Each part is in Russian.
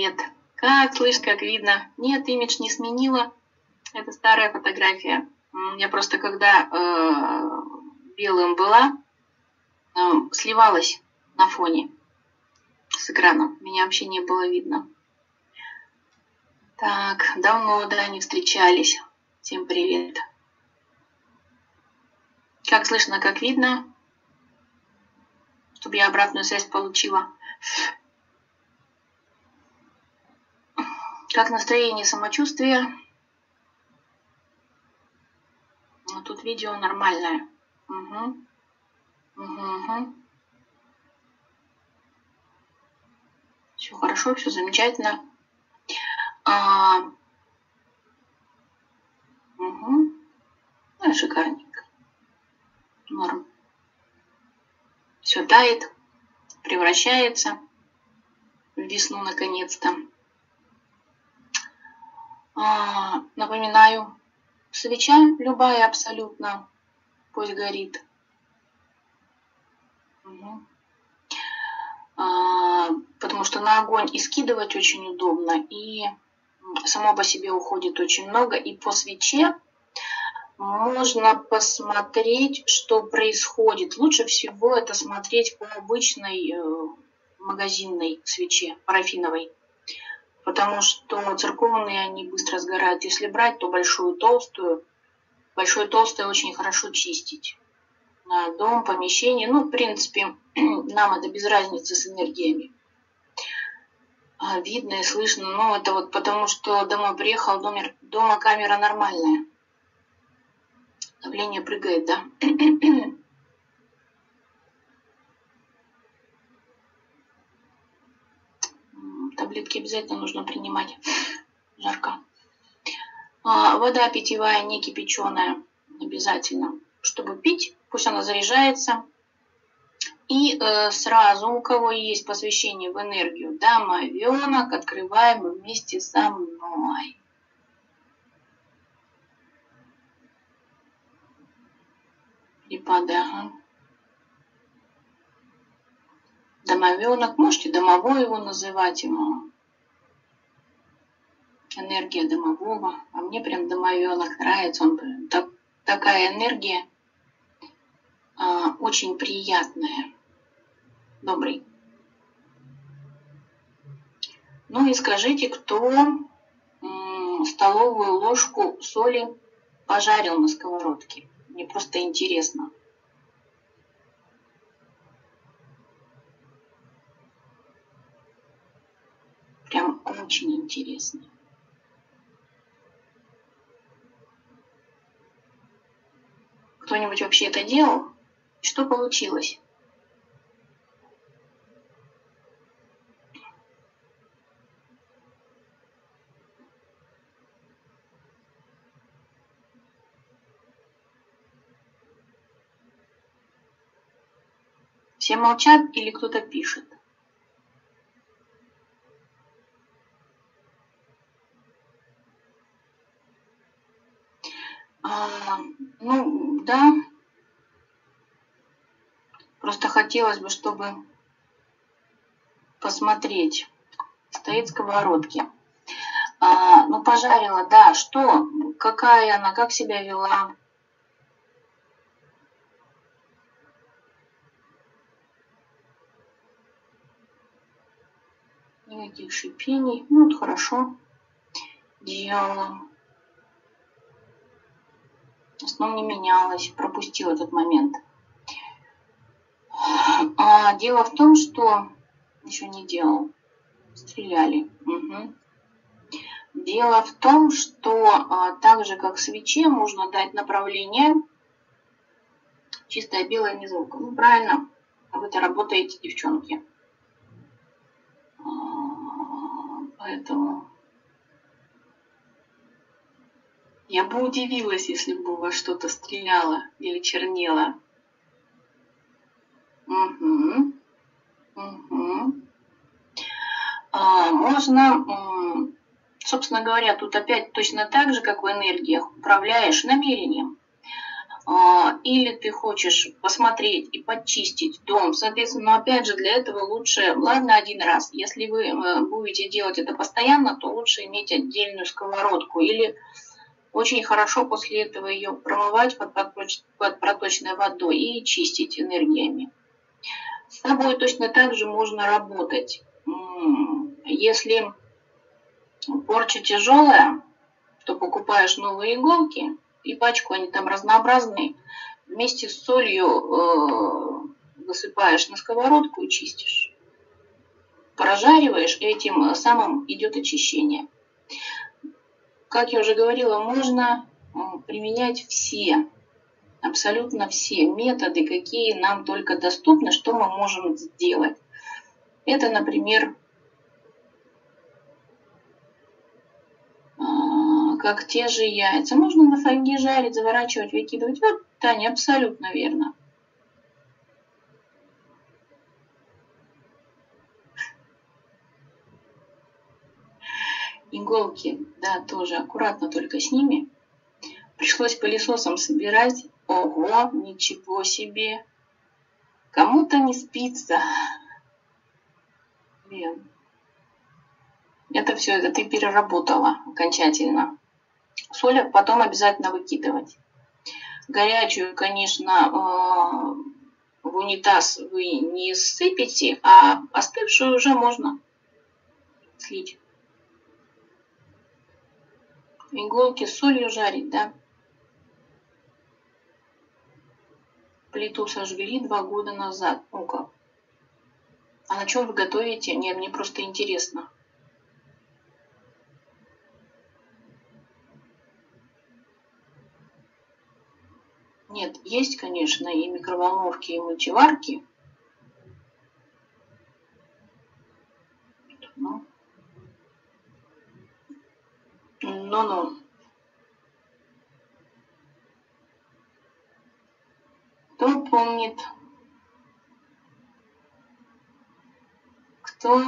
привет. Как слышь, как видно? Нет, имидж не сменила. Это старая фотография. Я просто когда белым была, сливалась на фоне с экраном. Меня вообще не было видно. Так, давно, да, не встречались. Всем привет. Как слышно, как видно? Чтобы я обратную связь получила. Как настроение, самочувствие? Ну, тут видео нормальное. Угу. Все хорошо, все замечательно. Ну, шикарненько. Норм. Все тает, превращается в весну наконец-то. Напоминаю, свеча любая абсолютно, пусть горит. Потому что на огонь и скидывать очень удобно, и само по себе уходит очень много. И по свече можно посмотреть, что происходит. Лучше всего это смотреть по обычной магазинной свече, парафиновой. Потому что церковные, они быстро сгорают. Если брать, то большую толстую. Большой толстой очень хорошо чистить. На дом, помещение. Ну, в принципе, нам это без разницы с энергиями. Видно и слышно. Ну, это вот потому, что домой приехал, дома камера нормальная. Давление прыгает, да? Таблетки обязательно нужно принимать. Жарко. Вода питьевая, не кипяченая. Обязательно. Чтобы пить, пусть она заряжается. И сразу, у кого есть посвящение в энергию домовенок, открываем вместе со мной. Перепады, ага. Домовенок, можете домовой его называть ему. Энергия домового. А мне прям домовенок нравится. Он такая энергия очень приятная. Добрый. Ну и скажите, кто столовую ложку соли пожарил на сковородке? Мне просто интересно. Прям очень интересно. Кто-нибудь вообще это делал? Что получилось? Все молчат или кто-то пишет? Ну, да. Просто хотелось бы, чтобы посмотреть. Стоит сковородки. Ну, пожарила, да. Что? Какая она? Как себя вела? Никаких шипений. Ну, вот хорошо. Делала. В основном не менялась. Пропустила этот момент. Дело в том, что... Еще не делал. Стреляли. Угу. Дело в том, что так же, как свече, можно дать направление. Чистая белая не звука. Ну, правильно. Вы-то работаете, девчонки. Поэтому я бы удивилась, если бы у вас что-то стреляло или чернело. Угу. Можно, собственно говоря, тут опять точно так же, как в энергиях, управляешь намерением. или ты хочешь посмотреть и подчистить дом, соответственно, опять же, для этого лучше, ладно, один раз. Если вы будете делать это постоянно, то лучше иметь отдельную сковородку или очень хорошо после этого ее промывать под проточной водой и чистить энергиями. С собой точно так же можно работать. Если порча тяжелая, то покупаешь новые иголки, и пачку, они там разнообразные, вместе с солью высыпаешь на сковородку и чистишь. Прожариваешь, и этим самым идет очищение. Как я уже говорила, можно применять все, абсолютно все методы, какие нам только доступны, что мы можем сделать. Это, например, как те же яйца. Можно на фольге жарить, заворачивать, выкидывать. Вот, Таня, абсолютно верно. Иголки, да, тоже аккуратно только с ними. Пришлось пылесосом собирать. Ого, ничего себе. Кому-то не спится. Блин. Это все, это ты переработала окончательно. Соль потом обязательно выкидывать. Горячую, конечно, в унитаз вы не сыпете, а остывшую уже можно слить. Иголки с солью жарить, да? Плиту сожгли 2 года назад. Ну-ка. А на чем вы готовите? Нет, мне просто интересно. Нет, есть, конечно, и микроволновки, и мультиварки. Ну-ну. Кто помнит? Кто?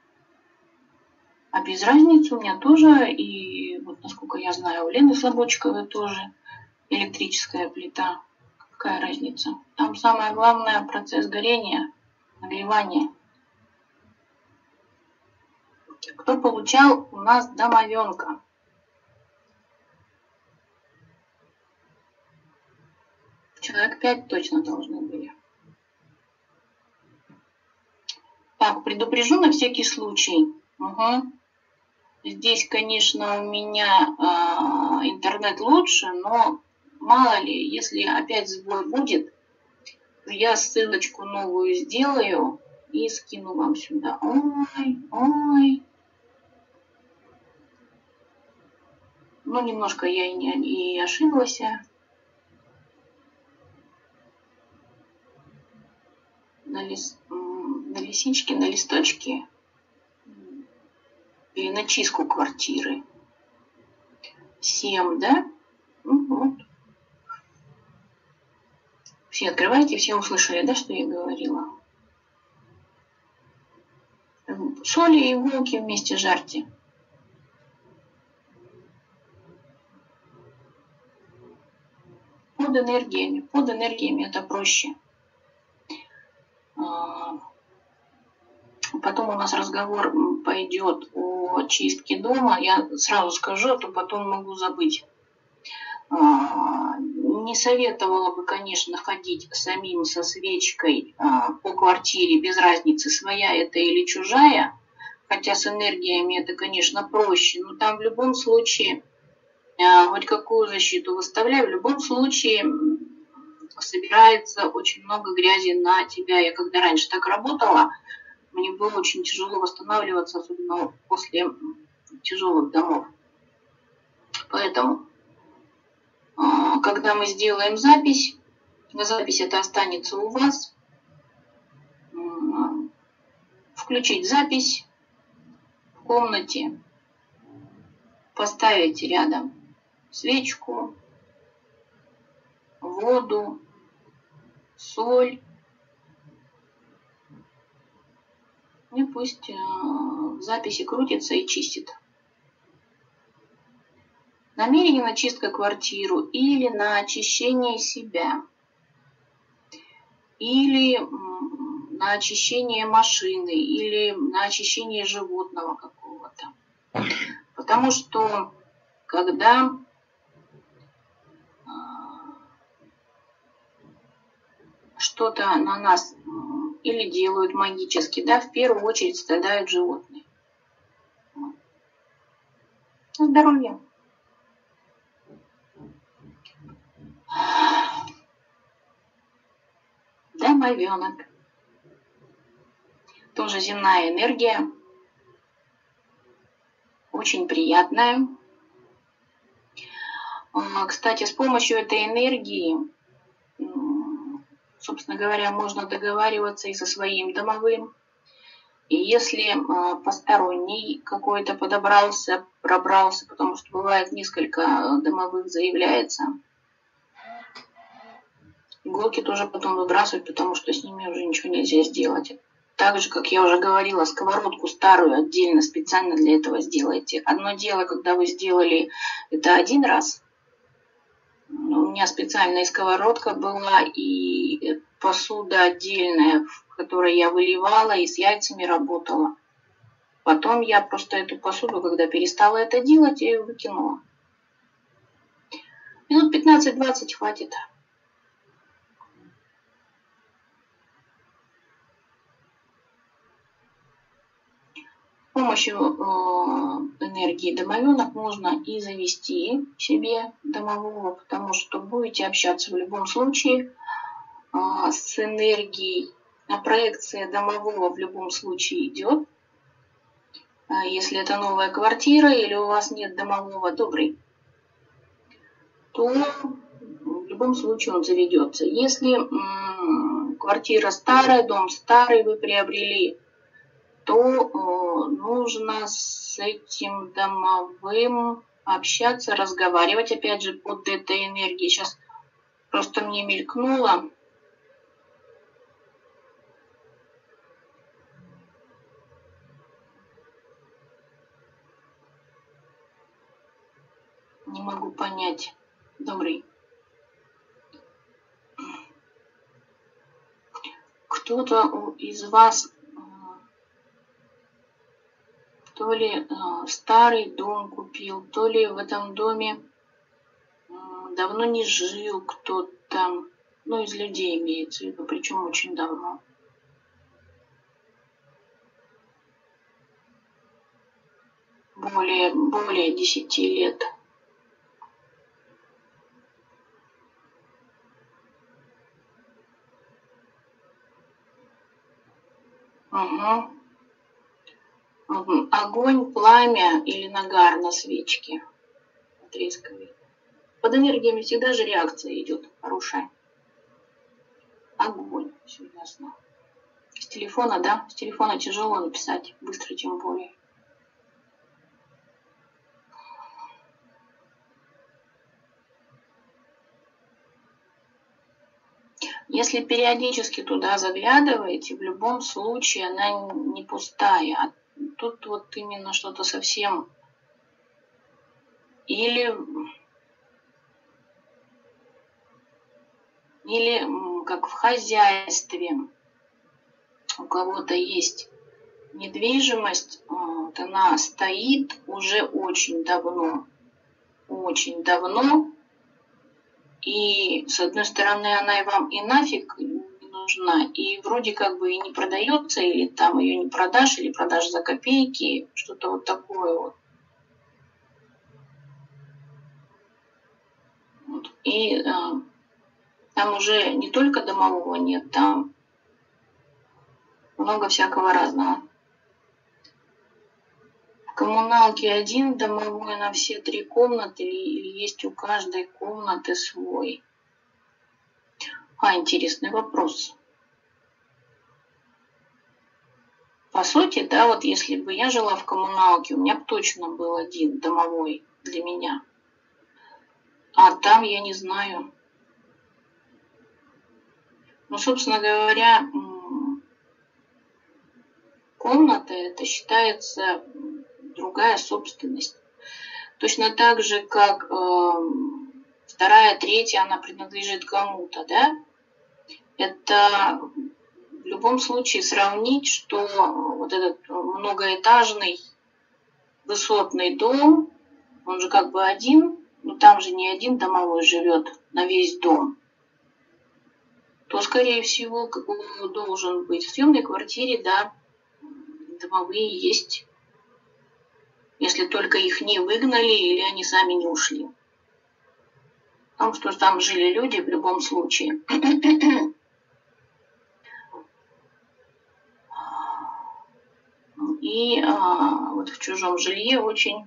А без разницы у меня тоже, и вот насколько я знаю, у Лены Слободчиковой тоже электрическая плита. Какая разница? Там самое главное процесс горения, нагревания. Кто получал у нас домовенка? Человек 5 точно должны были. Так, предупрежу на всякий случай. Угу. Здесь, конечно, у меня интернет лучше, но мало ли, если опять сбой будет, я ссылочку новую сделаю и скину вам сюда. Ой, ой. Ну, немножко я и ошиблась. На лисички, на листочки или на чистку квартиры. 7, да? Вот. Все открывайте, все услышали, да, что я говорила? Соли и иголки вместе жарьте. Под энергиями это проще. Потом у нас разговор пойдет о чистке дома. Я сразу скажу, а то потом могу забыть. Не советовала бы, конечно, ходить самим со свечкой по квартире, без разницы, своя это или чужая. Хотя с энергиями это, конечно, проще. Но там в любом случае, хоть какую защиту выставляю, в любом случае собирается очень много грязи на тебя. Я когда раньше так работала, мне было очень тяжело восстанавливаться, особенно после тяжелых домов. Поэтому, когда мы сделаем запись это останется у вас. Включить запись в комнате, поставить рядом свечку, воду, соль. И пусть в записи крутится и чистит. намерение на чистку квартиру или на очищение себя, или на очищение машины, или на очищение животного какого-то. Потому что когда что-то на нас или делают магически, да, в первую очередь страдают животные. Здоровье. Домовенок. Тоже земная энергия. Очень приятная. Кстати, с помощью этой энергии, собственно говоря, можно договариваться и со своим домовым. И если посторонний какой-то пробрался, потому что бывает несколько домовых заявляется, иголки тоже потом выбрасывать, потому что с ними уже ничего нельзя сделать. Так же, как я уже говорила, сковородку старую отдельно специально для этого сделайте. Одно дело, когда вы сделали это один раз. У меня специальная сковородка была и посуда отдельная, в которой я выливала и с яйцами работала. Потом я просто эту посуду, когда перестала это делать, я ее выкинула. Минут 15-20 хватит. С помощью энергии домовенок можно и завести себе домового, потому что будете общаться в любом случае с энергией. А проекция домового в любом случае идет. Если это новая квартира или у вас нет домового, добрый, то в любом случае он заведется. Если квартира старая, дом старый, вы приобрели, то нужно с этим домовым общаться, разговаривать, опять же, под этой энергией. Сейчас просто мне мелькнуло. Не могу понять. Добрый. Кто-то из вас то ли старый дом купил, то ли в этом доме давно не жил кто-то, ну, из людей имеется в виду, причем очень давно. Более 10 лет. Угу. Огонь, пламя или нагар на свечке потрескивает. Под энергиями всегда же реакция идет хорошая. Огонь, все ясно. С телефона, да? С телефона тяжело написать, быстро тем более. Если периодически туда заглядываете, в любом случае она не пустая. А тут вот именно что-то совсем... Или как в хозяйстве. У кого-то есть недвижимость, вот она стоит уже очень давно. Очень давно. И, с одной стороны, она и вам и нафиг не нужна, и вроде как бы и не продается, или там ее не продашь, или продашь за копейки, что-то вот такое вот. И там уже не только домового нет, там много всякого разного. В коммуналке один домовой на все 3 комнаты или есть у каждой комнаты свой? Интересный вопрос. По сути, да, вот если бы я жила в коммуналке, у меня бы точно был один домовой для меня. А там я не знаю. Ну, собственно говоря, комната это считается другая собственность. точно так же, как вторая, третья, она принадлежит кому-то, да? Это в любом случае сравнить, что вот этот многоэтажный высотный дом, он же как бы один, но там же не один домовой живет на весь дом, то, скорее всего, должен быть в съемной квартире, да, домовые есть, если только их не выгнали или они сами не ушли. Потому что там жили люди в любом случае. И вот в чужом жилье очень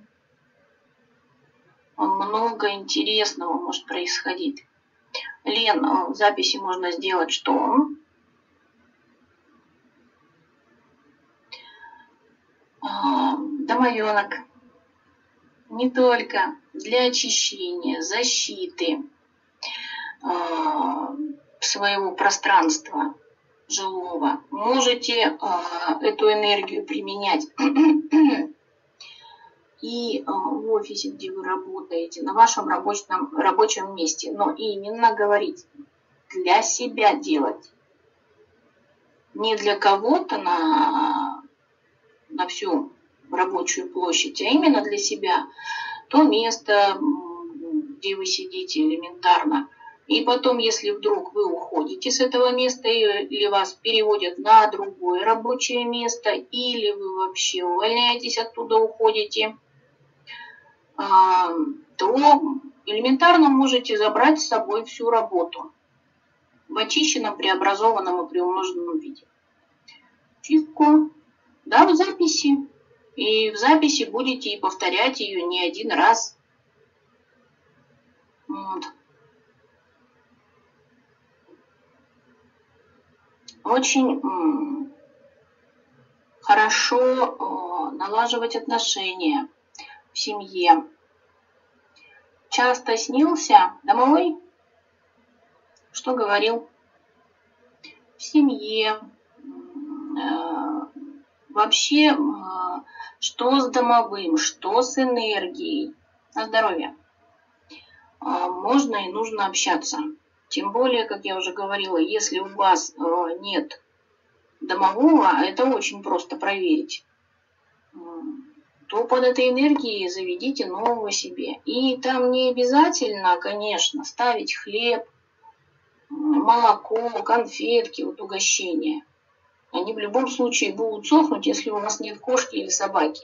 много интересного может происходить. Лен, в записи можно сделать что? Домовенок не только для очищения, защиты своего пространства жилого. Можете эту энергию применять и в офисе, где вы работаете, на вашем рабочем месте. Но именно говорить, для себя делать. Не для кого-то на всю рабочую площадь, а именно для себя. То место, где вы сидите элементарно. И потом, если вдруг вы уходите с этого места, или вас переводят на другое рабочее место, или вы вообще увольняетесь оттуда, уходите, то элементарно можете забрать с собой всю работу в очищенном, преобразованном и приумноженном виде. Чистку, да, в записи. И в записи будете и повторять ее не один раз. Вот. Очень хорошо налаживать отношения в семье. Часто снился домовой, что говорил в семье, вообще, что с домовым, что с энергией, на здоровье. Можно и нужно общаться. Тем более, как я уже говорила, если у вас нет домового, это очень просто проверить, то под этой энергией заведите нового себе. И там не обязательно, конечно, ставить хлеб, молоко, конфетки, вот угощения. Они в любом случае будут сохнуть, если у вас нет кошки или собаки.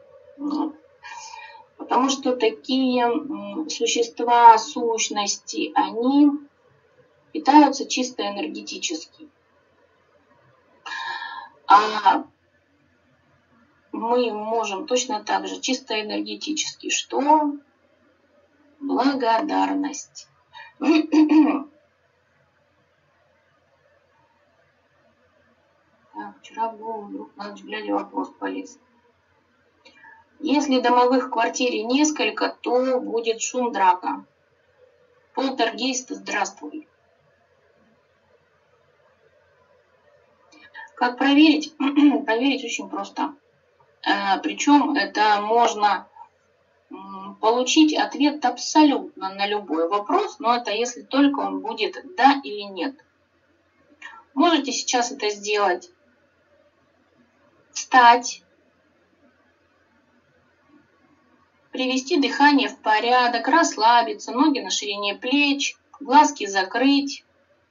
Потому что такие существа, сущности, они питаются чисто энергетически. А мы можем точно так же чисто энергетически. Что? Благодарность. Так, вчера в голову вдруг на ночь глядя вопрос полез. Если домовых в квартире несколько, то будет шум, драка. Полтергейст, здравствуй. Как проверить? Проверить очень просто. Причем это можно получить ответ абсолютно на любой вопрос, но это если только он будет да или нет. Можете сейчас это сделать. Встать, привести дыхание в порядок, расслабиться, ноги на ширине плеч, глазки закрыть.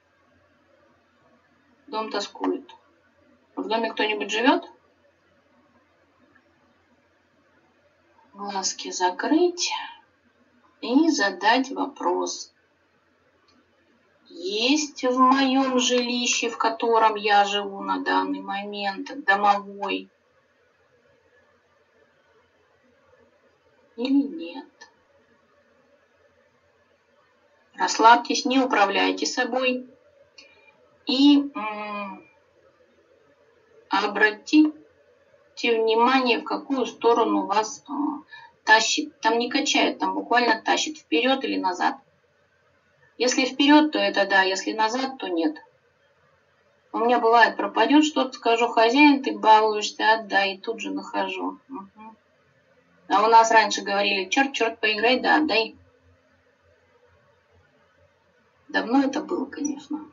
Дом тоскует. В доме кто-нибудь живет? Глазки закрыть и задать вопрос. Есть в моем жилище, в котором я живу на данный момент, домовой или нет? Расслабьтесь, не управляйте собой и обратите внимание, в какую сторону вас тащит. Там не качает, там буквально тащит вперед или назад. Если вперед, то это да, если назад, то нет. У меня бывает, пропадет что-то, скажу: хозяин, ты балуешься, отдай, и тут же нахожу. Угу. А у нас раньше говорили, черт, поиграй, да, отдай. Давно это было, конечно.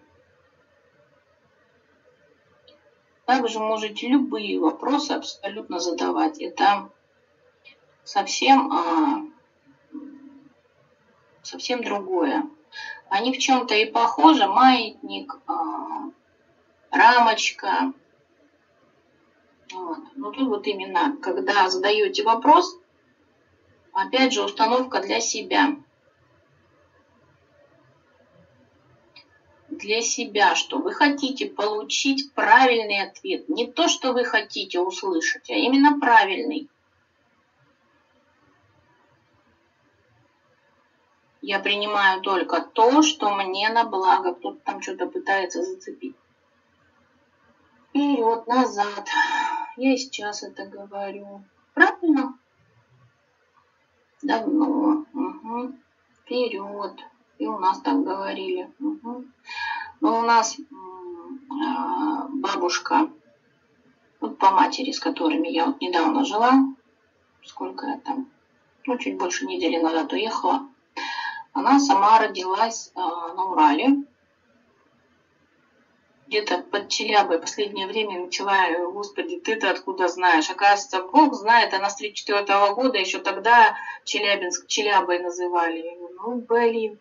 Также можете любые вопросы абсолютно задавать. Это совсем другое. Они в чем-то и похожи. Маятник, рамочка. Вот. Но тут вот именно, когда задаете вопрос, опять же, установка для себя. Для себя, что вы хотите получить правильный ответ. Не то, что вы хотите услышать, а именно правильный. Я принимаю только то, что мне на благо. Кто-то там что-то пытается зацепить. Вперед, назад. Я сейчас это говорю. Правильно? Давно. Угу. Вперед. И у нас так говорили. Угу. Но у нас бабушка, вот по матери, с которыми я вот недавно жила, сколько я там, чуть больше недели назад уехала, она сама родилась на Урале, где-то под Челябой. Последнее время начала, господи, ты-то откуда знаешь? Оказывается, Бог знает, она с 1934 года, еще тогда Челябинск Челябой называли. Я говорю, ну, блин.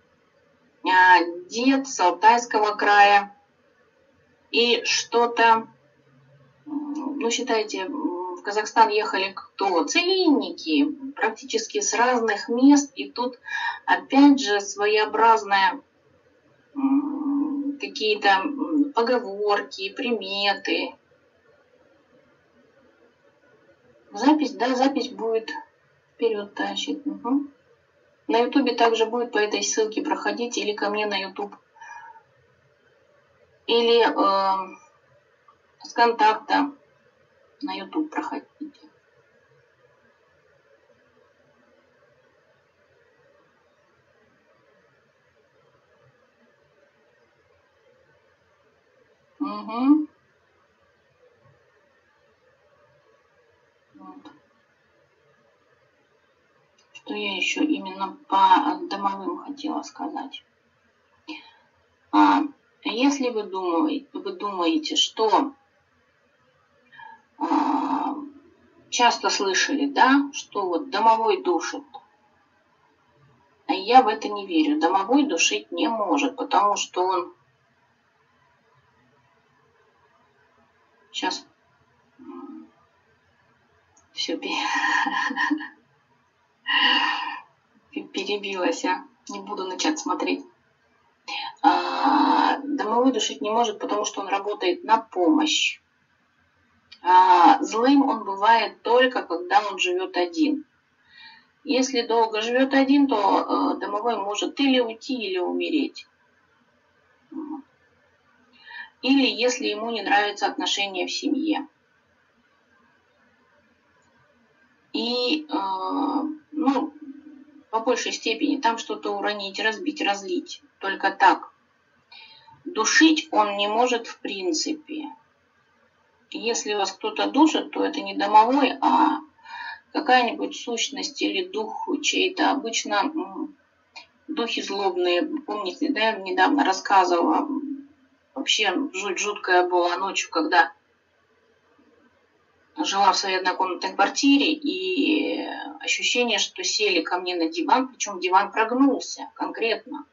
Дед с Алтайского края. И что-то, считайте, в Казахстан ехали кто? Целинники, практически с разных мест. И тут, опять же, своеобразные какие-то поговорки, приметы. Запись будет вперед тащить. Угу. На Ютубе также будет по этой ссылке проходить, или ко мне на Ютуб, или с контакта на Ютуб проходите. Угу. Вот. Что я еще именно по домовым хотела сказать. Если вы думаете, что часто слышали, да, что вот домовой душит, а я в это не верю. Домовой душить не может, потому что он сейчас все перебилось, не буду начать смотреть. Домовой душить не может, потому что он работает на помощь. Злым он бывает только, когда он живет один. Если долго живет один, то домовой может или уйти, или умереть. Или если ему не нравятся отношения в семье. И, по большей степени там что-то уронить, разбить, разлить. Только так. Душить он не может в принципе. Если вас кто-то душит, то это не домовой, а какая-нибудь сущность или дух чей-то. Обычно духи злобные. Помните, да, я недавно рассказывала. Вообще жуткая была ночью, когда жила в своей однокомнатной квартире, и ощущение, что сели ко мне на диван, причем диван прогнулся конкретно.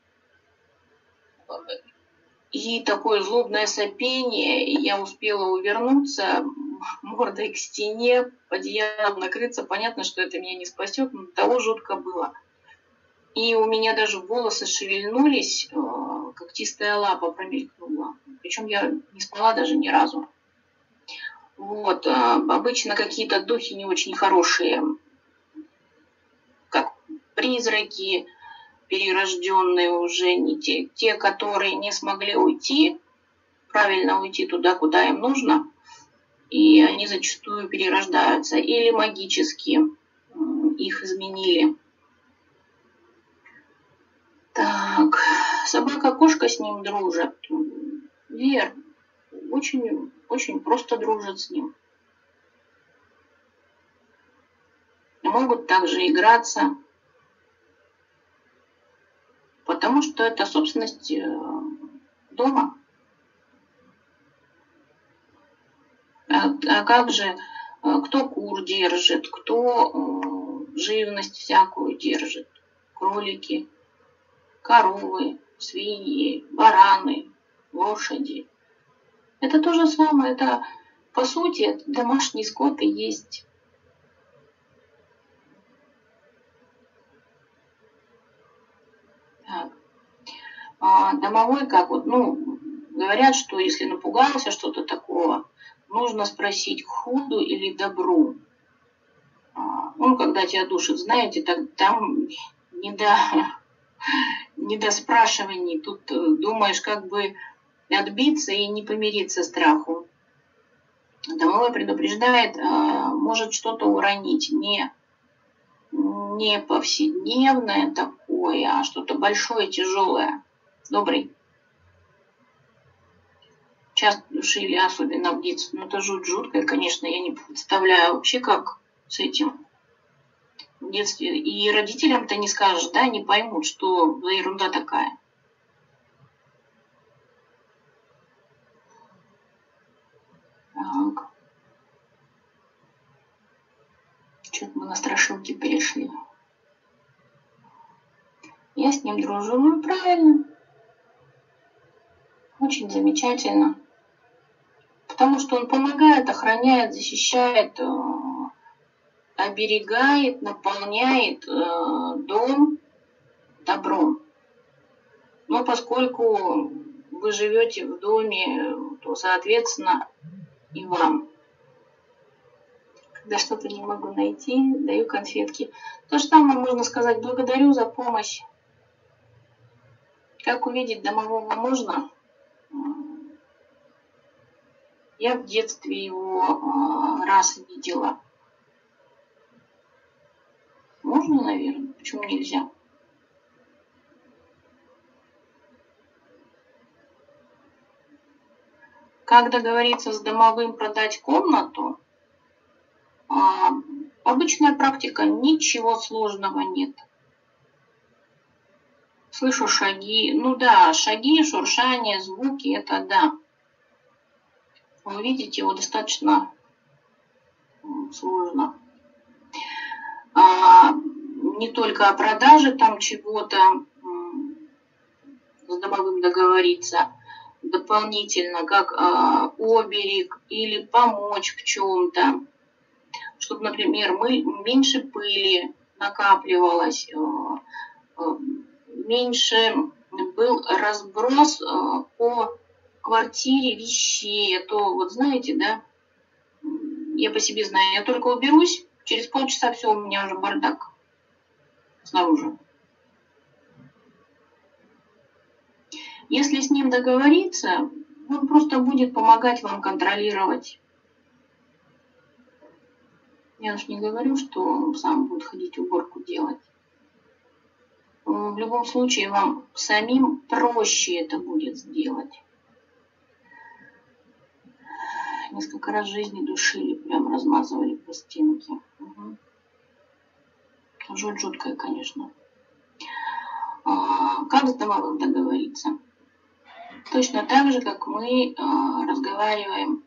И такое злобное сопение, и я успела увернуться мордой к стене, одеялом накрыться. Понятно, что это меня не спасет, но того жутко было. И у меня даже волосы шевельнулись, когтистая лапа промелькнула. Причем я не спала даже ни разу. Вот, обычно какие-то духи не очень хорошие, как призраки, перерожденные уже, не те, которые не смогли уйти, правильно уйти туда, куда им нужно, и они зачастую перерождаются, или магически их изменили. Так, собака-кошка с ним дружат. Верно, очень просто дружат с ним. могут также играться, потому что это собственность дома. А как же, кто кур держит, кто живность всякую держит, кролики, коровы, свиньи, бараны, лошади. Это то же самое, это по сути это домашний скот и есть. Так. Домовой как вот, говорят, что если напугался что-то такого, нужно спросить, к худу или добру. Когда тебя душит, знаете, там не до спрашиваний. Тут думаешь, как бы отбиться и не помириться страху. Домовой предупреждает, может что-то уронить. Не повседневное такое, а что-то большое, тяжелое. Добрый. Часто душили, особенно в детстве. Это жуткое, конечно, я не представляю вообще, как с этим в детстве. И родителям-то не скажешь, да, не поймут, что за ерунда такая. Так. Что-то мы на страшилки перешли. Я с ним дружу, правильно. Очень замечательно. Потому что он помогает, охраняет, защищает, оберегает, наполняет дом добром. Но поскольку вы живете в доме, то, соответственно, и вам. Когда что-то не могу найти, даю конфетки. То же самое можно сказать, благодарю за помощь. Как увидеть домового можно? Я в детстве его раз видела. Можно, наверное? Почему нельзя? Как договориться с домовым продать комнату? Обычная практика, ничего сложного нет. Слышу шаги. Шаги, шуршание, звуки, это да. Вы видите, его достаточно сложно. Не только о продаже там чего-то с домовым договориться, дополнительно, как оберег или помочь в чем-то, чтобы, например, меньше пыли накапливалось, меньше был разброс по квартире вещей. А то, вот знаете, да, я по себе знаю, я только уберусь, через полчаса все, у меня уже бардак снаружи. Если с ним договориться, он просто будет помогать вам контролировать. Я уж не говорю, что он сам будет ходить уборку делать. В любом случае, вам самим проще это будет сделать. Несколько раз в жизни душили, прям размазывали по стенке. Угу. Жуткое, конечно. Как с домовым договориться? Точно так же, как мы разговариваем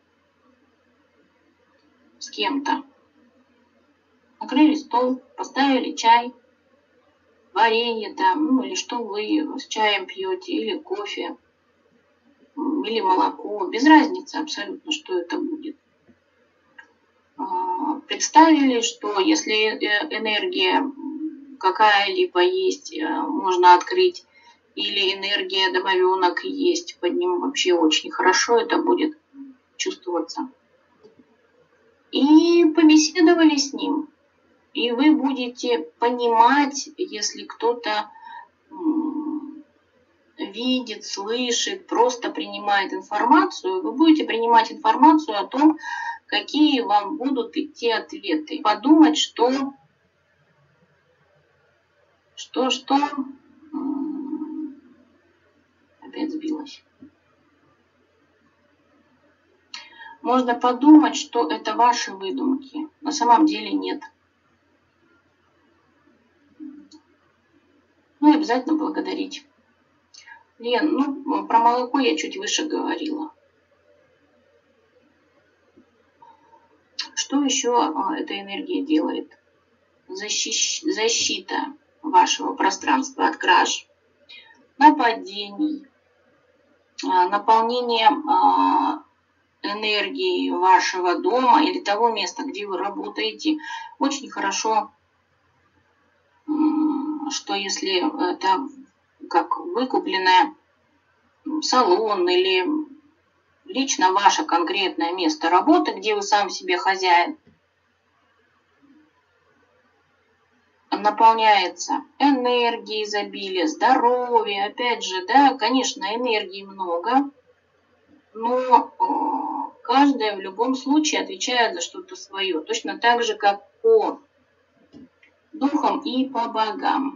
с кем-то. Накрыли стол, поставили чай, варенье там, или что вы с чаем пьете, или кофе, или молоко. Без разницы абсолютно, что это будет. Представили, что если энергия какая-либо есть, можно открыть, или энергия домовенок есть, под ним вообще очень хорошо это будет чувствоваться. И побеседовали с ним. И вы будете понимать, если кто-то видит, слышит, просто принимает информацию, вы будете принимать информацию о том, какие вам будут идти ответы. Подумать, что опять сбилась. Можно подумать, что это ваши выдумки. На самом деле нет. обязательно благодарить. Лен, ну, про молоко я чуть выше говорила. Что еще эта энергия делает? Защита вашего пространства от краж, нападений, наполнение энергии вашего дома или того места, где вы работаете. Очень хорошо, что если это как выкупленное салон или лично ваше конкретное место работы, где вы сам себе хозяин, наполняется энергией, изобилие, здоровье. Опять же, да, конечно, энергии много, но каждая в любом случае отвечает за что-то свое. Точно так же, как по духам и по богам.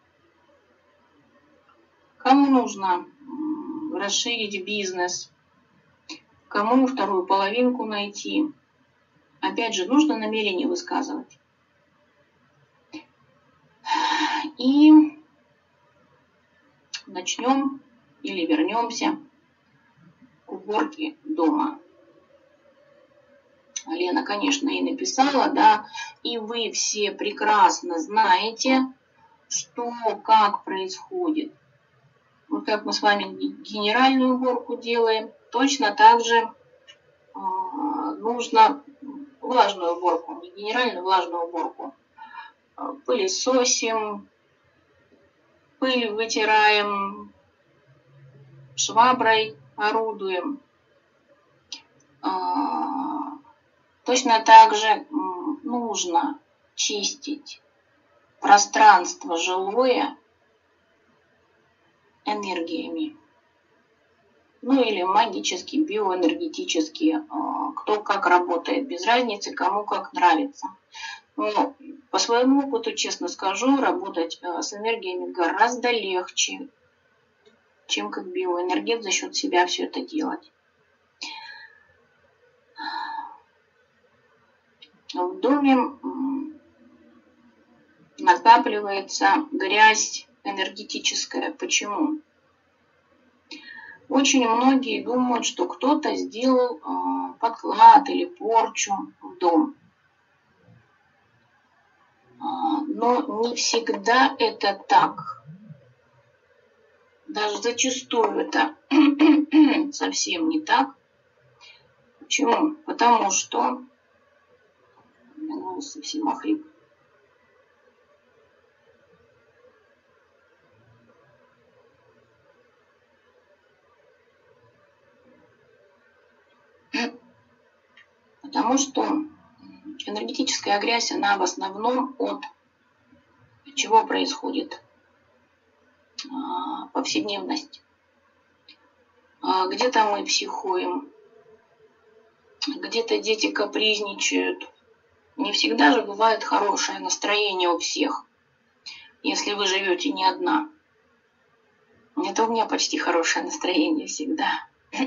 Кому нужно расширить бизнес, кому вторую половинку найти. Опять же, нужно намерение высказывать. И начнем или вернемся к уборке дома. Лена, конечно, и написала, да, и вы все прекрасно знаете, что, как происходит. Вот как мы с вами генеральную уборку делаем, точно так же нужно влажную уборку, не генеральную, влажную уборку. Пылесосим, пыль вытираем, шваброй орудуем. Точно так же нужно чистить пространство жилое энергиями. Ну или магически, биоэнергетически, кто как работает, без разницы, кому как нравится. Но по своему опыту, честно скажу, работать с энергиями гораздо легче, чем как биоэнергет за счет себя все это делать. В доме накапливается грязь энергетическая. Почему? Очень многие думают, что кто-то сделал подклад или порчу в дом. Но не всегда это так. Даже зачастую это совсем не так. Почему? Потому что голос совсем охрип. Потому что энергетическая грязь, она в основном от чего происходит? Повседневность. Где-то мы психуем, где-то дети капризничают. Не всегда же бывает хорошее настроение у всех, если вы живете не одна. Это у меня почти хорошее настроение всегда.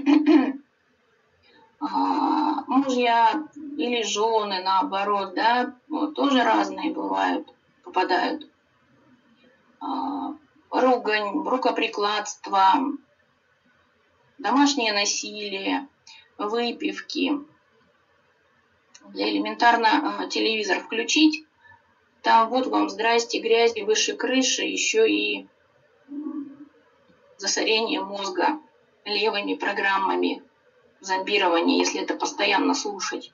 Мужья или жены, наоборот, да, тоже разные бывают, попадают. Ругань, рукоприкладство, домашнее насилие, выпивки. Элементарно телевизор включить, там вот вам здрасте, грязи выше крыши, еще и засорение мозга левыми программами, зомбирование, если это постоянно слушать.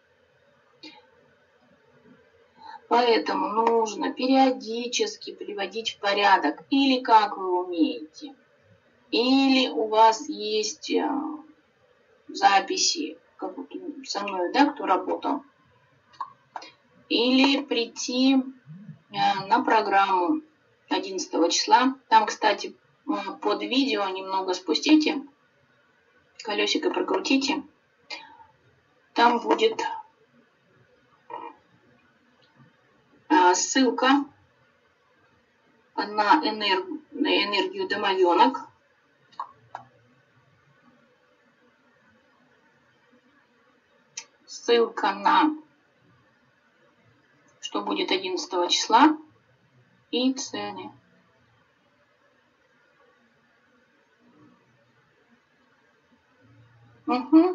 Поэтому нужно периодически приводить в порядок, или как вы умеете, или у вас есть записи, как вот со мной, да, кто работал, или прийти на программу 11 числа. Там, кстати, под видео немного спустите, колесико прокрутите. Там будет ссылка на энергию домовенок. Ссылка на что будет 11 числа и цены. Угу.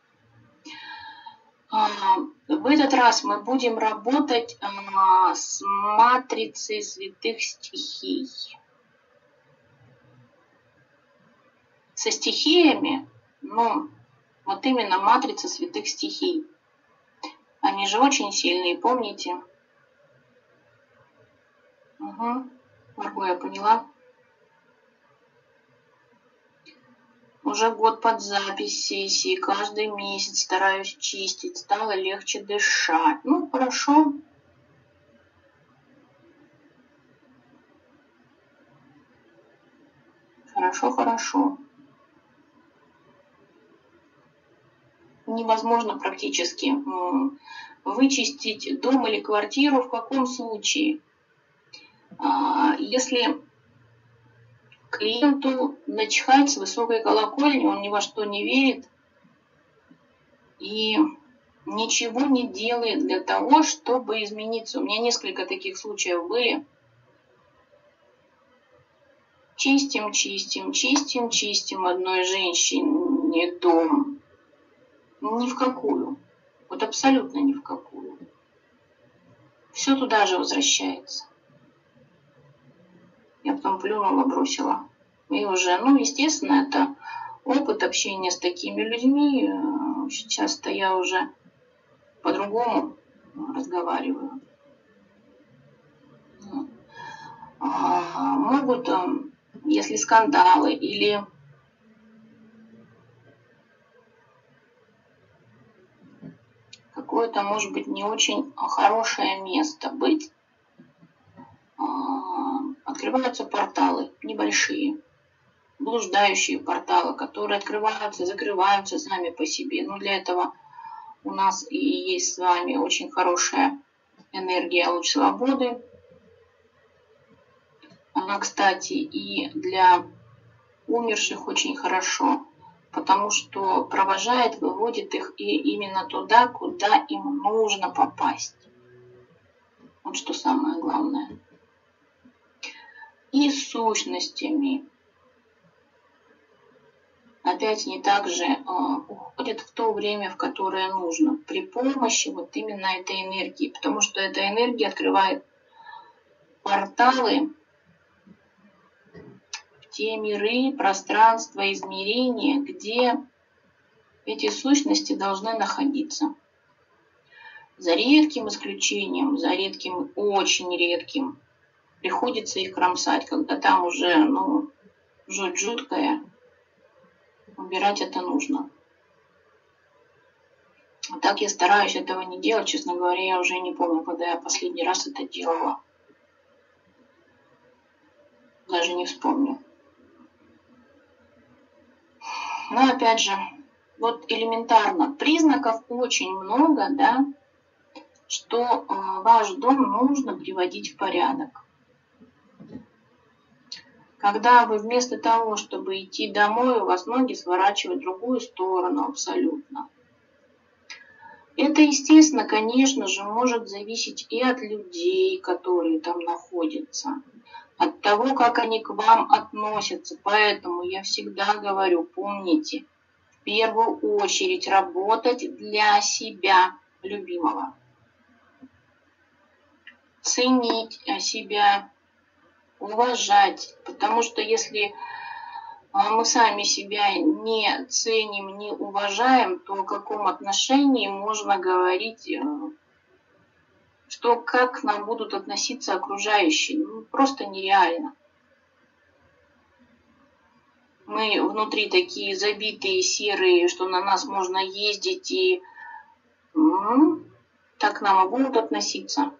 В этот раз мы будем работать с матрицей святых стихий. Со стихиями, ну, вот именно матрица святых стихий. Они же очень сильные, помните? Угу. Марго, я поняла. Уже год под запись сессии, каждый месяц стараюсь чистить, стало легче дышать. Ну, хорошо. Хорошо. Невозможно практически вычистить дом или квартиру в каком случае? Если клиенту начихать с высокой колокольни, он ни во что не верит и ничего не делает для того, чтобы измениться. У меня несколько таких случаев были. Чистим одной женщине дом. Ни в какую. Вот абсолютно ни в какую. Все туда же возвращается. Я потом плюнула, бросила. И уже, естественно, это опыт общения с такими людьми. Сейчас-то я уже по-другому разговариваю. Могут, если скандалы или какое-то, может быть, не очень хорошее место быть, открываются порталы небольшие, блуждающие порталы, которые открываются, закрываются сами по себе. Но для этого у нас и есть с вами очень хорошая энергия луч свободы. Она, кстати, и для умерших очень хорошо, потому что провожает, выводит их и именно туда, куда им нужно попасть. Вот что самое главное. И с сущностями. Опять не так же уходят в то время, в которое нужно, при помощи вот именно этой энергии, потому что эта энергия открывает порталы в те миры, пространства, измерения, где эти сущности должны находиться. За редким исключением, за редким, очень редким, приходится их кромсать, когда там уже, жуть жуткая, убирать это нужно. А так я стараюсь этого не делать, честно говоря, я уже не помню, когда я последний раз это делала. Даже не вспомню. Но опять же, вот элементарно, признаков очень много, да, что ваш дом нужно приводить в порядок. Когда вы вместо того, чтобы идти домой, у вас ноги сворачивают в другую сторону абсолютно. Это, естественно, конечно же, может зависеть и от людей, которые там находятся, от того, как они к вам относятся. Поэтому я всегда говорю, помните, в первую очередь работать для себя любимого. Ценить себя, уважать, потому что если мы сами себя не ценим, не уважаем, то о каком отношении можно говорить, что как к нам будут относиться окружающие? Просто нереально. Мы внутри такие забитые, серые, что на нас можно ездить, и так к нам и будут относиться.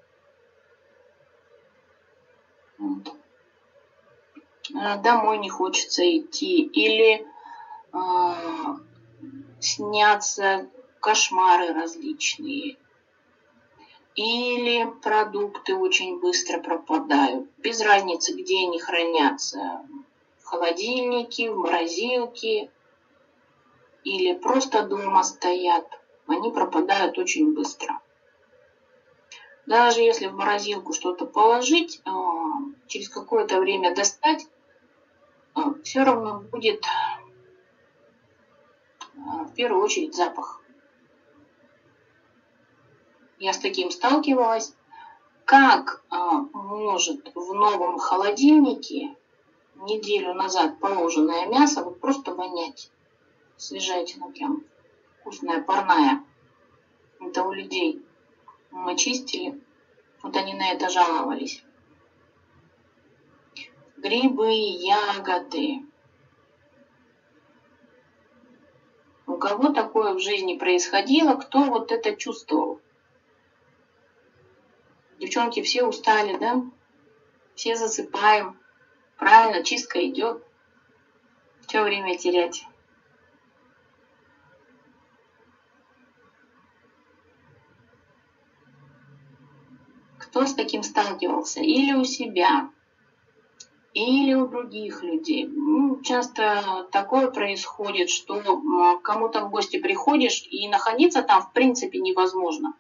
Вот. Домой не хочется идти, или снятся кошмары различные, или продукты очень быстро пропадают, без разницы, где они хранятся, в холодильнике, в морозилке, или просто дома стоят, они пропадают очень быстро. Даже если в морозилку что-то положить, через какое-то время достать, все равно будет в первую очередь запах. Я с таким сталкивалась. Как может в новом холодильнике неделю назад положенное мясо вот просто вонять? Свежатина прям вкусная, парная. Это у людей. Мы чистили. Вот они на это жаловались. Грибы, ягоды. У кого такое в жизни происходило, кто вот это чувствовал? Девчонки, все устали, да? Все засыпаем. Правильно, чистка идет. Что время терять? Кто с таким сталкивался? Или у себя, или у других людей. Часто такое происходит, что кому-то в гости приходишь, и находиться там в принципе невозможно.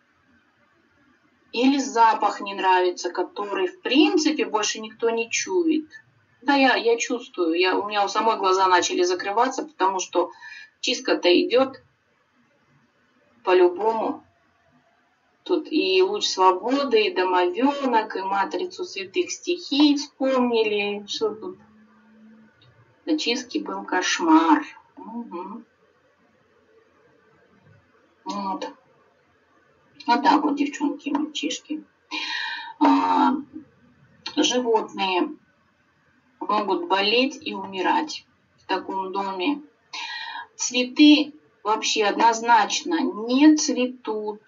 Или запах не нравится, который в принципе больше никто не чует. Да, я чувствую, у меня у самой глаза начали закрываться, потому что чистка-то идет по-любому. Тут и «Луч свободы», и «Домовенок», и «Матрицу святых стихий» вспомнили. Что тут? До чистки был кошмар. Угу. Вот. Вот так вот, девчонки и мальчишки. Животные могут болеть и умирать в таком доме. Цветы вообще однозначно не цветут.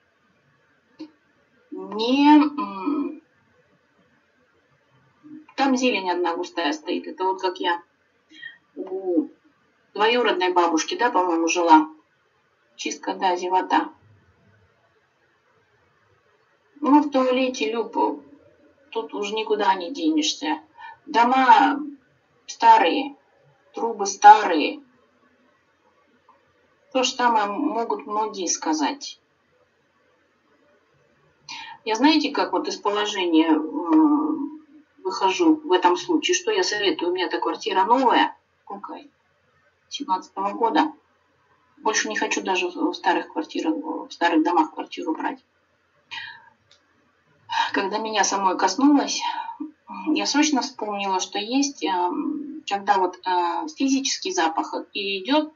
Там зелень одна густая стоит. Это вот как я у двоюродной бабушки, да, по-моему, жила. Чистка, да, зевота. В туалете, Люб, тут уже никуда не денешься. Дома старые, трубы старые. То же самое могут многие сказать. Я знаете, как вот из положения выхожу в этом случае? Что я советую? У меня-то квартира новая. Сколько? 17-го года. Больше не хочу даже в старых квартирах, в старых домах квартиру брать. Когда меня самой коснулось, я срочно вспомнила, что есть, когда вот физический запах идет,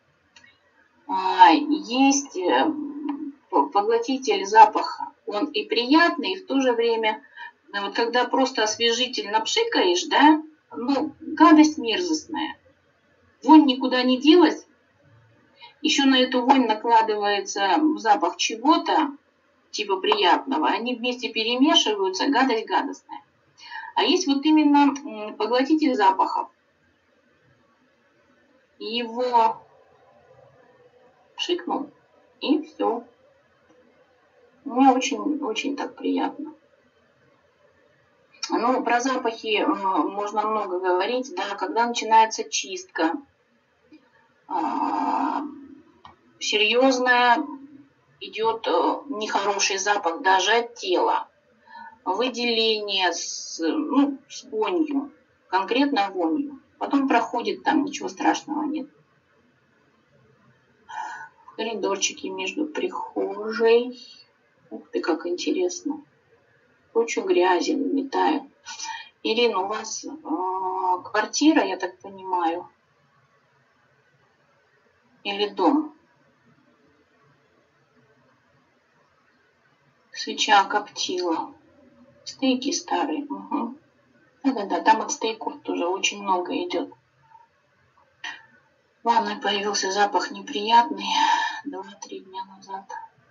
есть поглотитель запаха. Он и приятный, и в то же время, вот когда просто освежитель напшикаешь, да, гадость мерзостная. Вонь никуда не делась. Еще на эту вонь накладывается запах чего-то, типа приятного. Они вместе перемешиваются, гадость гадостная. А есть вот именно поглотитель запахов. Его пшикнул, и все. Мне очень так приятно. Про запахи можно много говорить, да, когда начинается чистка. Серьезная идет нехороший запах даже от тела. Выделение с вонью, конкретно вонью. Потом проходит, там ничего страшного нет. В коридорчике между прихожей. Ух ты, как интересно. Кучу грязи выметаю. Ирина, у вас квартира, я так понимаю? Или дом? Свеча коптила. Стейки старые. Угу. Да-да-да, там от стейков тоже очень много идет. В ванной появился запах неприятный 2-3 дня назад.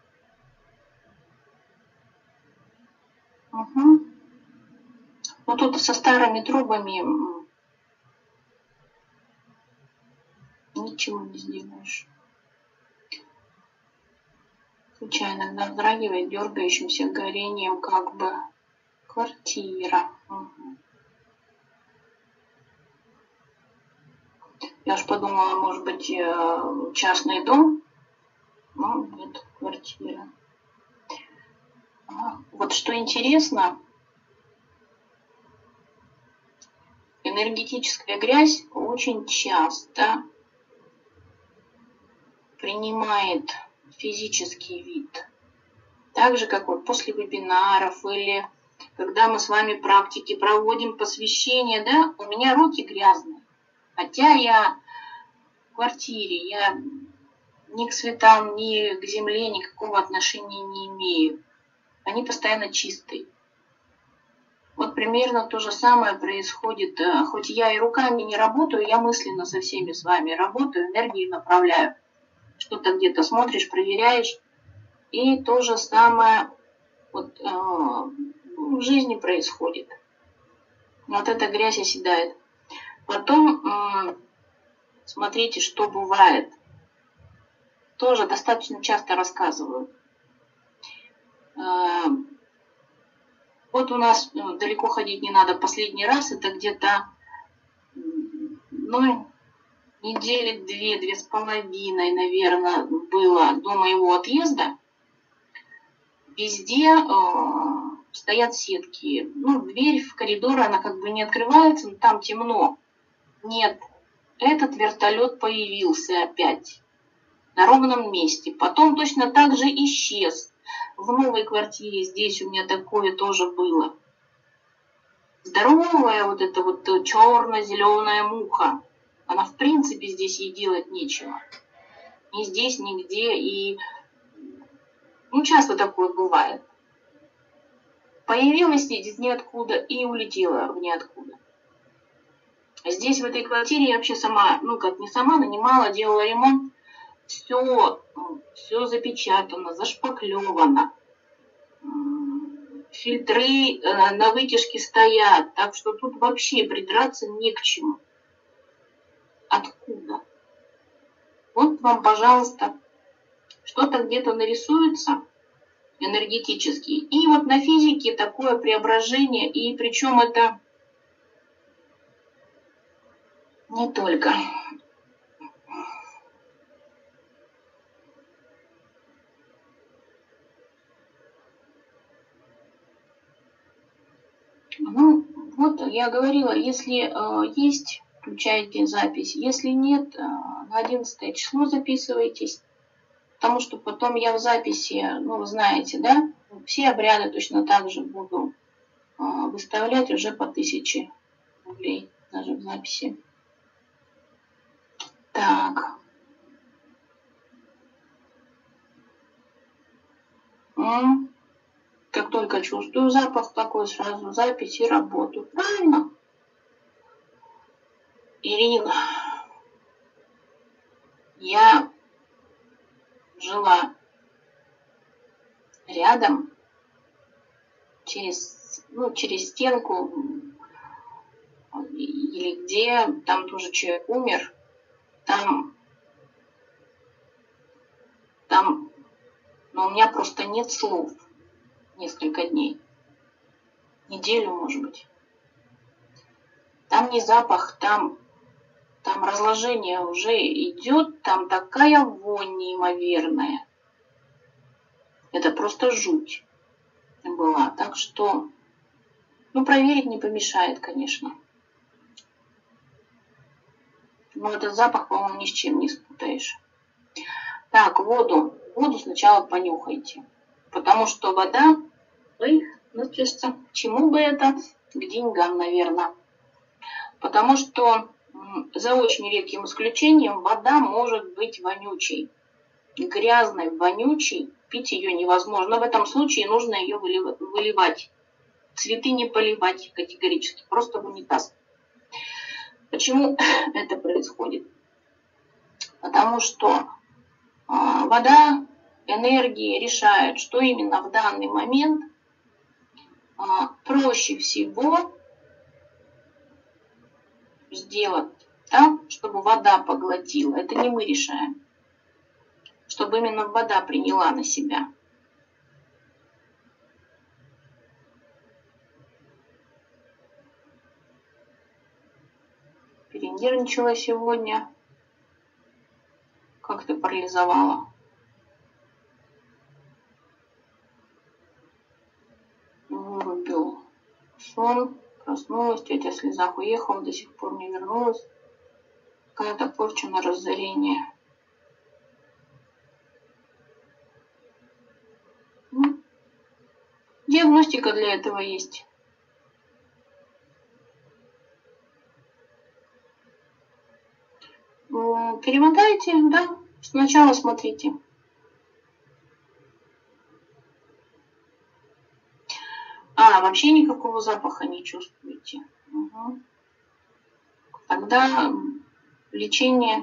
Угу. Тут со старыми трубами ничего не сделаешь. Свеча иногда вздрагивает дергающимся горением, как бы квартира. Угу. Я уж подумала, может быть, частный дом. Но нет, квартира. Вот что интересно, энергетическая грязь очень часто принимает физический вид. Так же, как вот после вебинаров или когда мы с вами практики проводим, посвящение, да, у меня руки грязные. Хотя я в квартире, я ни к цветам, ни к земле никакого отношения не имею. Они постоянно чистые. Вот примерно то же самое происходит, хоть я и руками не работаю, я мысленно со всеми с вами работаю, энергию направляю. Что-то где-то смотришь, проверяешь. И то же самое вот, в жизни происходит. Вот эта грязь оседает. Потом смотрите, что бывает. Тоже достаточно часто рассказываю. Вот у нас далеко ходить не надо. Последний раз это где-то недели 2-2,5, наверное, было до моего отъезда. Везде стоят сетки. Дверь в коридор, она как бы не открывается, но там темно. Нет, этот вертолет появился опять на ровном месте. Потом точно так же исчез. В новой квартире здесь у меня такое тоже было. Здоровая вот эта вот черно-зеленая муха. Она в принципе здесь ей делать нечего. Ни здесь, нигде. И часто такое бывает. Появилась здесь ниоткуда и улетела в ниоткуда. Здесь, в этой квартире, я вообще сама, не сама, нанимала, делала ремонт. Все запечатано, зашпаклевано. Фильтры на вытяжке стоят, так что тут вообще придраться не к чему. Откуда? Вот вам, пожалуйста, что-то где-то нарисуется энергетически. И вот на физике такое преображение, и причем это не только. Вот я говорила, если есть, включайте запись. Если нет, на 11 число записывайтесь. Потому что потом я в записи, вы знаете, да, все обряды точно так же буду выставлять уже по 1000 рублей, даже в записи. Так. Как только чувствую запах такой, сразу запись и работаю. Правильно? Ирина, я жила рядом через стенку или где, там тоже человек умер, там, но у меня просто нет слов несколько дней, неделю, может быть. Там не запах, там разложение уже идет, там такая вонь неимоверная. Это просто жуть была. Так что, проверить не помешает, конечно. Но этот запах, по-моему, ни с чем не спутаешь. Так, воду сначала понюхайте. Потому что вода, к чему бы это? К деньгам, наверное. Потому что за очень редким исключением вода может быть вонючей. Грязной, вонючей, пить ее невозможно. В этом случае нужно ее выливать. Цветы не поливать категорически, просто в унитаз. Почему это происходит? Потому что вода, энергия решает, что именно в данный момент проще всего сделать так, чтобы вода поглотила. Это не мы решаем. Чтобы именно вода приняла на себя. Перенервничала сегодня. Как ты парализовала? Вырубил сон. Проснулась, тетя в слезах уехала, до сих пор не вернулась. Какая-то порча на разорение. Диагностика для этого есть. Перемотайте, да, сначала смотрите. Вообще никакого запаха не чувствуете. Угу. Тогда лечение,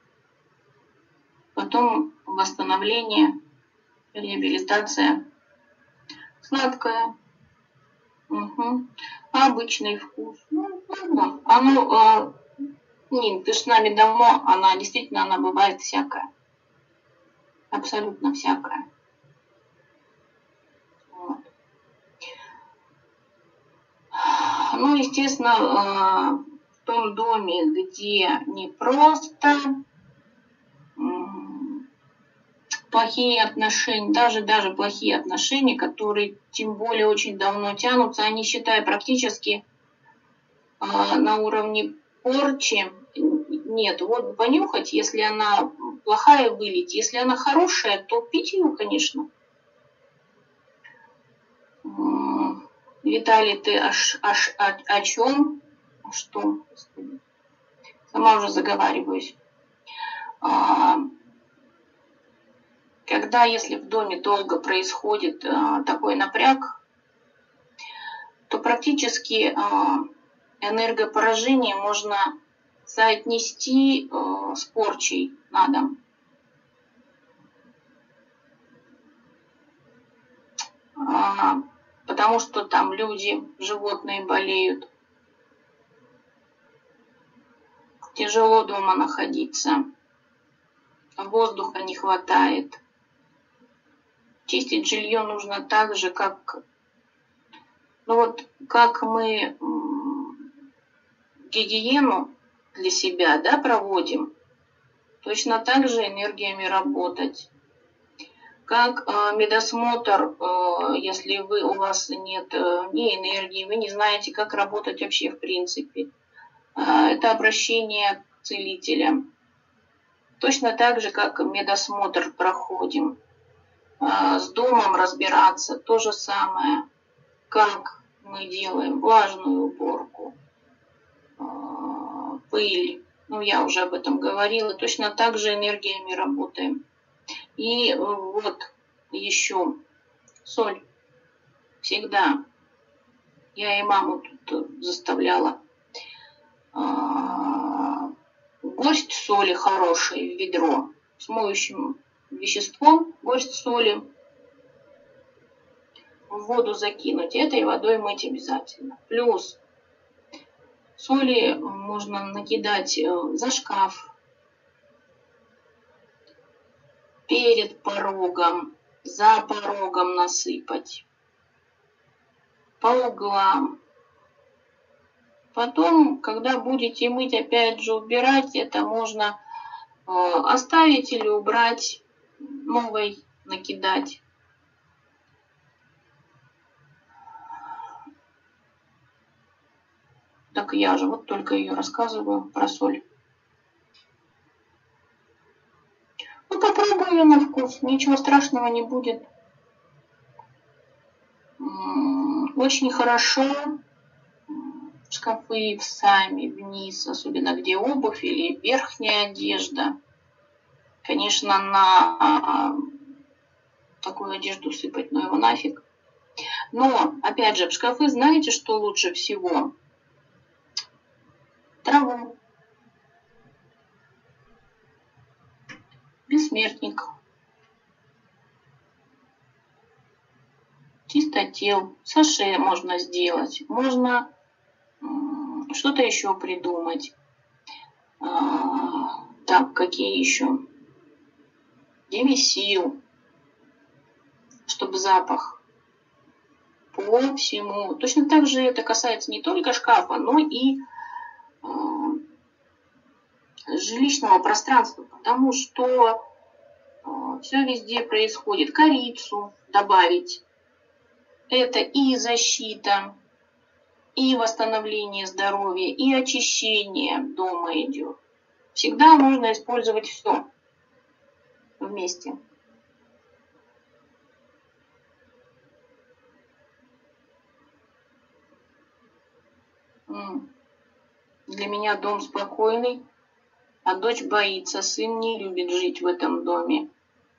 потом восстановление, реабилитация. Сладкое. Угу. Обычный вкус. Ну, ладно. Оно, нет, ты ж с нами давно, она действительно, она бывает всякая. Абсолютно всякая. Вот. Ну, естественно, в том доме, где не просто плохие отношения, даже плохие отношения, которые тем более очень давно тянутся, они, считай, практически на уровне порчи. Нет, вот понюхать, если она плохая, вылить. Если она хорошая, то пить ее, конечно. Виталий, ты о чем? Что? Сама уже заговариваюсь. Когда, если в доме долго происходит такой напряг, то практически энергопоражение можно соотнести с порчей на дом. Потому что там люди, животные болеют. Тяжело дома находиться. Воздуха не хватает. Чистить жилье нужно так же, как... Ну вот, как мы гигиену для себя, да, проводим, точно так же энергиями работать. Как медосмотр, если у вас нет ни энергии, вы не знаете, как работать вообще в принципе. Это обращение к целителям. Точно так же, как медосмотр проходим. С домом разбираться, то же самое, как мы делаем влажную уборку, пыль. Ну, я уже об этом говорила. Точно так же энергиями работаем. И вот еще соль. Всегда. Я и маму тут заставляла. Горсть соли хорошей в ведро с моющим веществом, горсть соли в воду закинуть. Этой водой мыть обязательно. Плюс соли можно накидать за шкаф, перед порогом, за порогом насыпать, по углам. Потом, когда будете мыть, опять же убирать, это можно оставить или убрать, новой накидать. Так я же вот только ее рассказываю про соль. Ну, попробуй ее на вкус, ничего страшного не будет. Очень хорошо шкафы сами вниз, особенно где обувь или верхняя одежда. Конечно, на такую одежду сыпать, но его нафиг. Но, опять же, в шкафы знаете, что лучше всего? Траву. Бессмертник. Чистотел. Саше можно сделать. Можно что-то еще придумать. Так, какие еще? Демисил. Чтобы запах по всему. Точно так же это касается не только шкафа, но и жилищного пространства, потому что все везде происходит. Корицу добавить. Это и защита, и восстановление здоровья, и очищение дома идет. Всегда можно использовать все вместе. Для меня дом спокойный, а дочь боится, сын не любит жить в этом доме.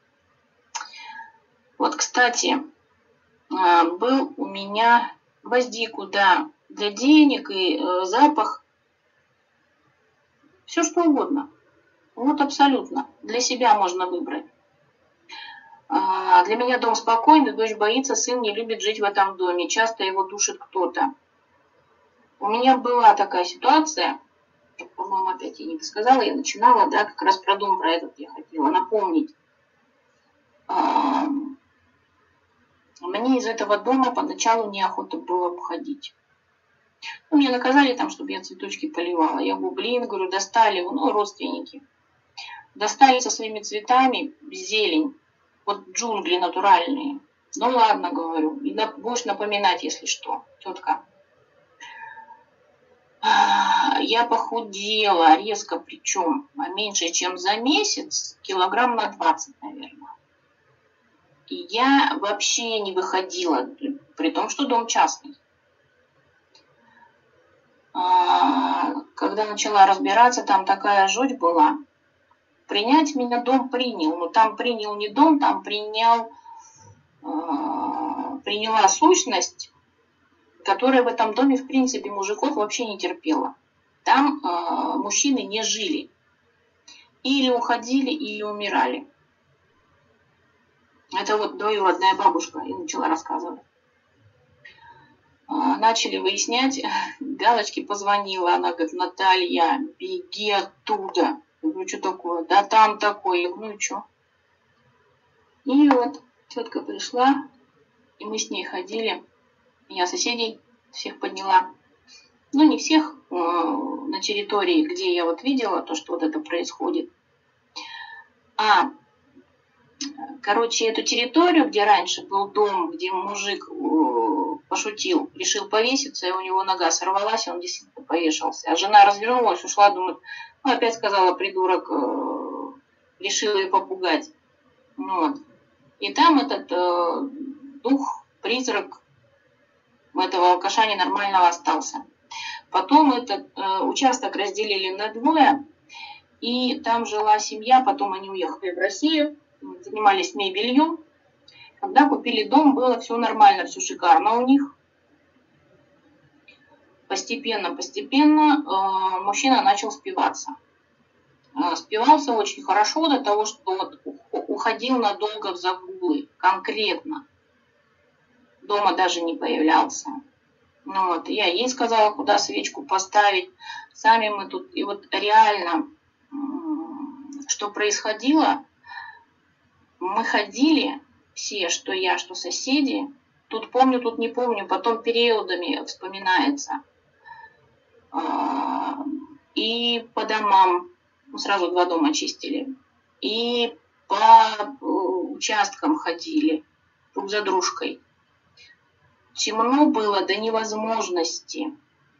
Вот, кстати, был у меня гвоздику, да, для денег и запах, все что угодно. Вот абсолютно. Для себя можно выбрать. Для меня дом спокойный, дочь боится, сын не любит жить в этом доме. Часто его душит кто-то. У меня была такая ситуация, по-моему, опять я не сказала, я начинала, да, как раз про дом, про этот я хотела напомнить. Мне из этого дома поначалу неохота было уходить. Меня наказали там, чтобы я цветочки поливала. Я говорю, достали, родственники. Достали со своими цветами зелень. Вот джунгли натуральные. Ну ладно, говорю, и будешь напоминать, если что, тетка. Я похудела резко, причем меньше, чем за месяц, килограмм на 20, наверное. И я вообще не выходила, при том, что дом частный. Когда начала разбираться, там такая жуть была. Принять меня дом принял. Но там принял не дом, там приняла сущность, которая в этом доме, в принципе, мужиков вообще не терпела. Там мужчины не жили. Или уходили, или умирали. Это вот двоюродная бабушка, я начала рассказывать. Начали выяснять, Галочке позвонила, она говорит, Наталья, беги оттуда. Я говорю, что такое? Да там такое. Я говорю, ну и что? И вот тетка пришла, и мы с ней ходили. Я соседей всех подняла. Ну, не всех, на территории, где я вот видела то, что вот это происходит. Короче, эту территорию, где раньше был дом, где мужик пошутил, решил повеситься, и у него нога сорвалась, и он действительно повешался. А жена развернулась, ушла, думает, опять сказала, придурок, решила ее попугать. Вот. И там этот дух, призрак этого алкаша ненормального остался. Потом этот участок разделили на двое, и там жила семья, потом они уехали в Россию, занимались мебелью. Когда купили дом, было все нормально, все шикарно у них. Постепенно мужчина начал спиваться. Спивался очень хорошо до того, что вот уходил надолго в загулы, конкретно. Дома даже не появлялся. Вот. Я ей сказала, куда свечку поставить. Сами мы тут, и вот реально, что происходило, мы ходили все, что я, что соседи, тут помню, тут не помню, потом периодами вспоминается. И по домам, сразу 2 дома чистили, и по участкам ходили друг за дружкой. Темно было до невозможности.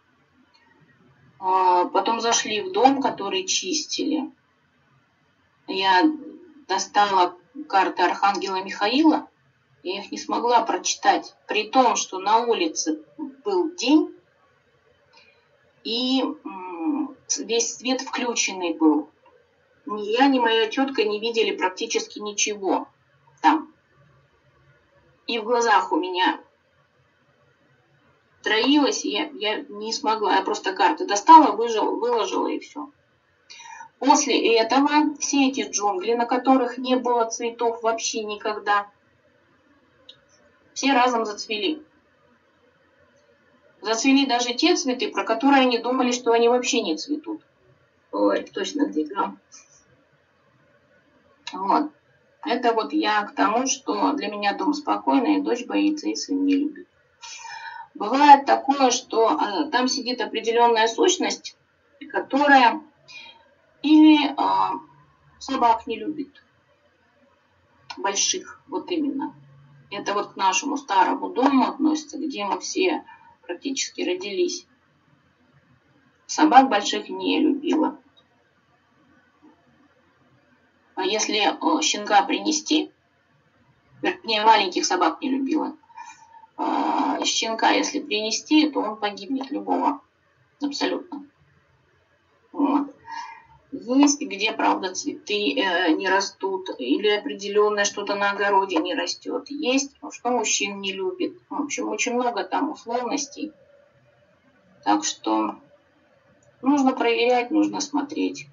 Потом зашли в дом, который чистили. Я достала карты Архангела Михаила, я их не смогла прочитать, при том, что на улице был день, и весь свет включенный был. Ни я, ни моя тетка не видели практически ничего там. И в глазах у меня троилось, я не смогла, я просто карты достала, выложила и все. После этого все эти джунгли, на которых не было цветов вообще никогда, все разом зацвели. Зацвели даже те цветы, про которые они думали, что они вообще не цветут. Ой, точно где грамм. Вот. Это вот я к тому, что для меня дом спокойный, и дочь боится, и сын не любит. Бывает такое, что там сидит определенная сущность, которая или собак не любит, больших, вот именно. Это вот к нашему старому дому относится, где мы все практически родились. Собак больших не любила. А если щенка принести, вернее, маленьких собак не любила, щенка если принести, то он погибнет любого. Абсолютно. Вот. Есть где, правда, цветы не растут, или определенное что-то на огороде не растет. Есть, что мужчин не любит. В общем, очень много там условностей. Так что нужно проверять, нужно смотреть.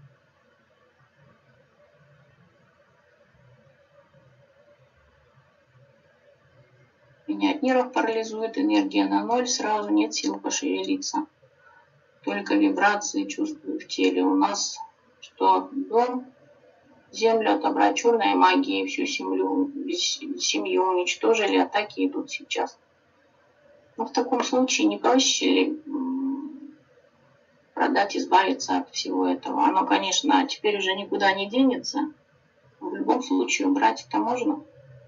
Меня от нервов парализует, энергия на ноль, сразу нет сил пошевелиться. Только вибрации чувствую в теле. У нас что, дом, землю отобрать, черная магия, всю семью уничтожили, атаки идут сейчас. Но в таком случае не проще ли продать, избавиться от всего этого? Оно, конечно, теперь уже никуда не денется. В любом случае убрать это можно.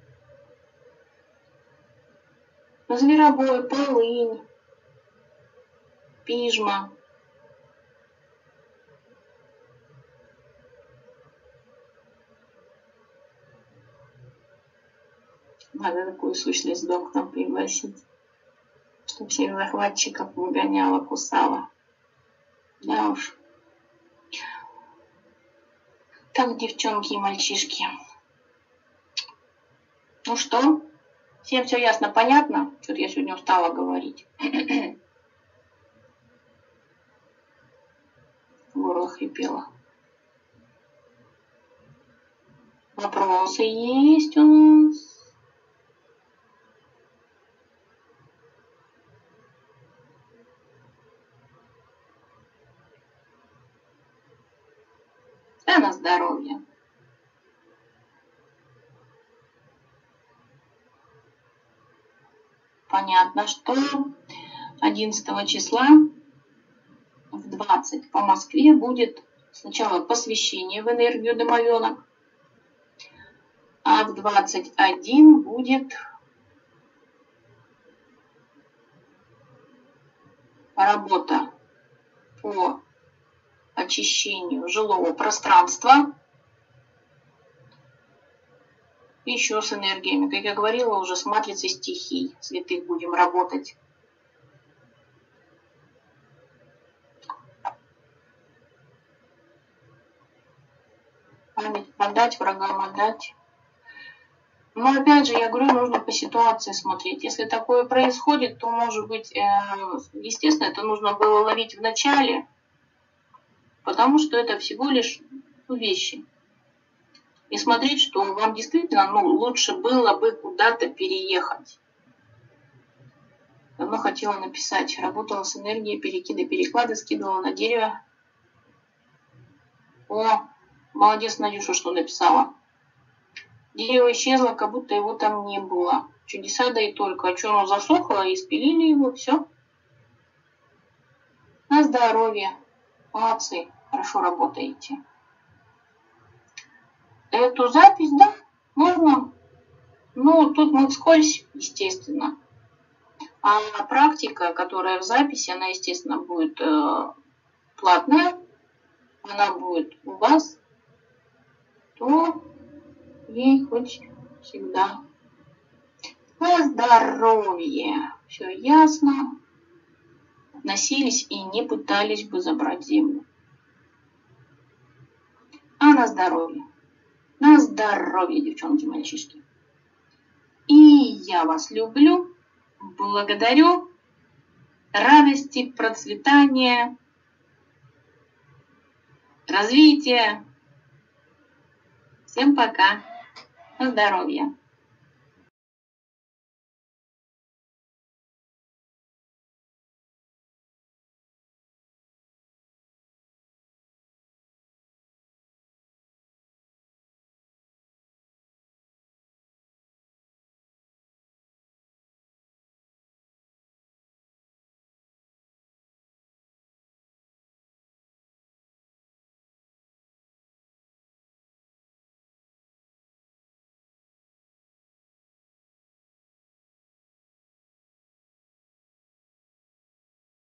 Зверобой, полынь, пижма. Надо такую сущность в дом к нам пригласить, чтобы всех захватчиков выгоняла, кусала. Да уж. Так, девчонки и мальчишки. Ну что? Всем все ясно, понятно? Что-то я сегодня устала говорить. Горло хрипело. Вопросы есть у нас? Да на здоровье. Понятно, что 11 числа в 20 по Москве будет сначала посвящение в энергию домовенок, а в 21 будет работа по очищению жилого пространства. Еще с энергиями, как я говорила, уже с матрицей стихий святых будем работать. Память подать, врагам отдать. Но опять же, я говорю, нужно по ситуации смотреть. Если такое происходит, то, может быть, естественно, это нужно было ловить в начале, потому что это всего лишь вещи. И смотреть, что вам действительно лучше было бы куда-то переехать. Давно хотела написать. Работала с энергией, перекиды, переклады, скидывала на дерево. О, молодец, Надюша, что написала. Дерево исчезло, как будто его там не было. Чудеса, да и только. А что, оно засохло, и спилили его, все. На здоровье. Молодцы, хорошо работаете. Эту запись, да, можно. Ну, тут мы вскользь, естественно. А практика, которая в записи, она, естественно, будет платная. Она будет у вас, то ей хоть всегда. На здоровье. Все ясно. Относились и не пытались бы забрать землю. А на здоровье. На здоровье, девчонки, мальчишки. И я вас люблю, благодарю, радости, процветания, развития. Всем пока. На здоровье.